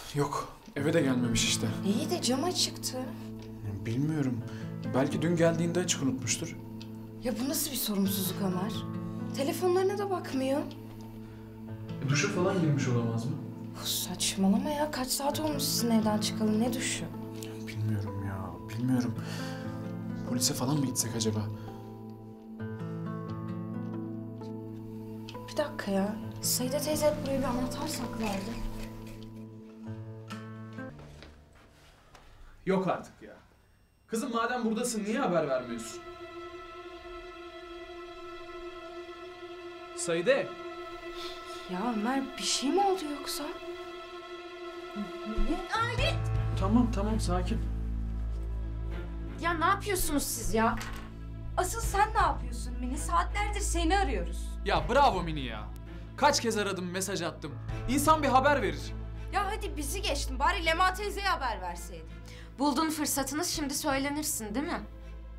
Yok, eve de gelmemiş işte. İyi de cam açıktı. Bilmiyorum. Belki dün geldiğinde açık unutmuştur. Ya bu nasıl bir sorumsuzluk Ömer? Telefonlarına da bakmıyor. Duşa falan girmiş olamaz mı? Saçmalama ya. Kaç saat olmuş sizin evden çıkalı? Ne duşu? Bilmiyorum ya, bilmiyorum. Polise falan mı gitsek acaba? Bir dakika ya. Saide teyze hep buraya bir anahtar saklardı. Yok artık ya. Kızım madem buradasın niye haber vermiyorsun? Saide. Ya Ömer bir şey mi oldu yoksa? Tamam sakin. Ya ne yapıyorsunuz siz ya? Asıl sen ne yapıyorsun Mini? Saatlerdir seni arıyoruz. Ya bravo Mini ya. Kaç kez aradım, mesaj attım. İnsan bir haber verir. Ya hadi bizi geçtin. Bari Lema teyzeye haber verseydin. Buldun fırsatını, şimdi söylenirsin değil mi?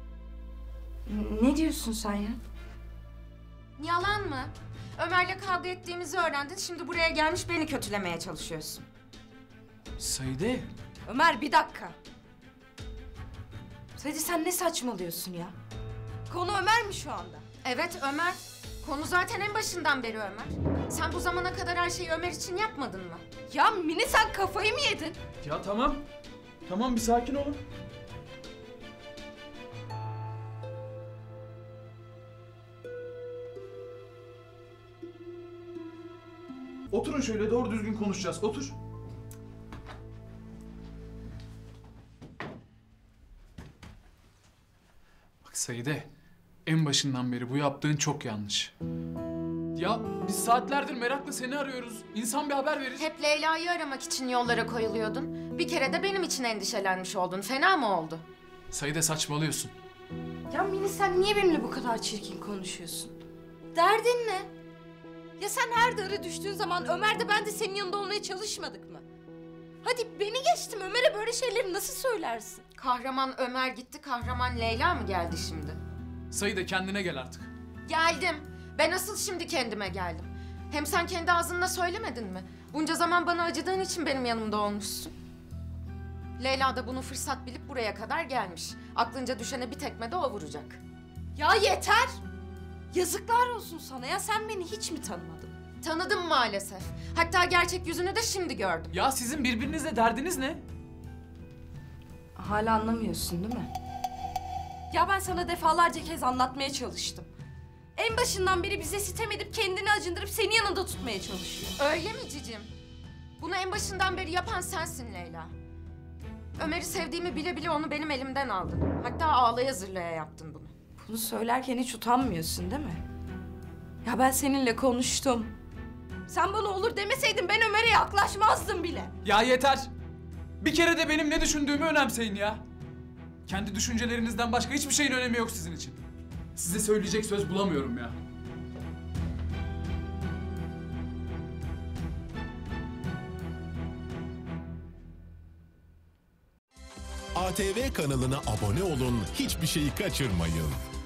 Ne diyorsun sen ya? Yalan mı? Ömer'le kavga ettiğimizi öğrendin, şimdi buraya gelmiş beni kötülemeye çalışıyorsun. Saide. Ömer bir dakika. Saide sen ne saçmalıyorsun ya? Konu Ömer mi şu anda? Evet Ömer. Konu zaten en başından beri Ömer. Sen bu zamana kadar her şeyi Ömer için yapmadın mı? Ya Mini sen kafayı mı yedin? Ya tamam. Tamam bir sakin olun. Oturun şöyle doğru düzgün konuşacağız. Otur. Bak Saide, en başından beri bu yaptığın çok yanlış. Ya biz saatlerdir merakla seni arıyoruz. İnsan bir haber verir. Hep Leyla'yı aramak için yollara koyuluyordun. Bir kere de benim için endişelenmiş oldun. Fena mı oldu? Saide saçmalıyorsun. Ya Mini sen niye benimle bu kadar çirkin konuşuyorsun? Derdin ne? Ya sen her dara düştüğün zaman Ömer de ben de senin yanında olmaya çalışmadık mı? Hadi beni geçtim, Ömer'e böyle şeyleri nasıl söylersin? Kahraman Ömer gitti, kahraman Leyla mı geldi şimdi? Saide kendine gel artık. Geldim. Ben asıl şimdi kendime geldim. Hem sen kendi ağzınla söylemedin mi? Bunca zaman bana acıdığın için benim yanımda olmuşsun. Leyla da bunu fırsat bilip buraya kadar gelmiş. Aklınca düşene bir tekme de o vuracak. Ya yeter! Yazıklar olsun sana ya, sen beni hiç mi tanımadın? Tanıdım maalesef. Hatta gerçek yüzünü de şimdi gördüm. Ya sizin birbirinizle derdiniz ne? Hala anlamıyorsun değil mi? Ya ben sana defalarca kez anlatmaya çalıştım. En başından beri bize sitem edip kendini acındırıp seni yanında tutmaya çalışıyor. Öyle mi cicim? Bunu en başından beri yapan sensin Leyla. Ömer'i sevdiğimi bile bile onu benim elimden aldın. Hatta ağlaya zırlaya yaptın bunu. Bunu söylerken hiç utanmıyorsun değil mi? Ya ben seninle konuştum. Sen bana olur demeseydin ben Ömer'e yaklaşmazdım bile. Ya yeter. Bir kere de benim ne düşündüğümü önemseyin ya. Kendi düşüncelerinizden başka hiçbir şeyin önemi yok sizin için. Size söyleyecek söz bulamıyorum ya. ATV kanalına abone olun, hiçbir şeyi kaçırmayın.